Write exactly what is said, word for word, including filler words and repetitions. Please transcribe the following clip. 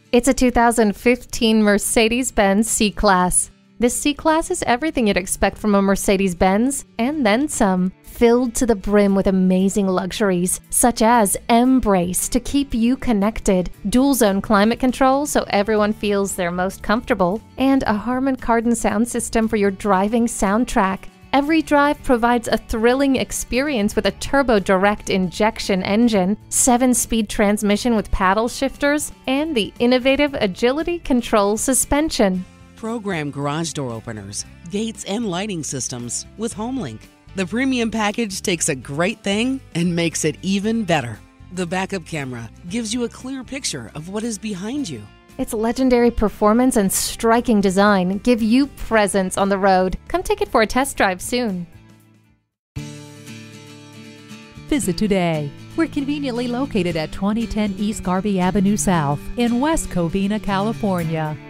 It's a two thousand fifteen Mercedes-Benz C-Class. This C-Class is everything you'd expect from a Mercedes-Benz, and then some. Filled to the brim with amazing luxuries, such as M-Brace to keep you connected, dual-zone climate control so everyone feels they're most comfortable, and a Harman Kardon sound system for your driving soundtrack. Every drive provides a thrilling experience with a turbo direct injection engine, seven-speed transmission with paddle shifters, and the innovative Agility Control suspension. Program garage door openers, gates, and lighting systems with HomeLink. The premium package takes a great thing and makes it even better. The backup camera gives you a clear picture of what is behind you. Its legendary performance and striking design give you presence on the road. Come take it for a test drive soon. Visit today. We're conveniently located at twenty ten East Garvey Avenue South in West Covina, California.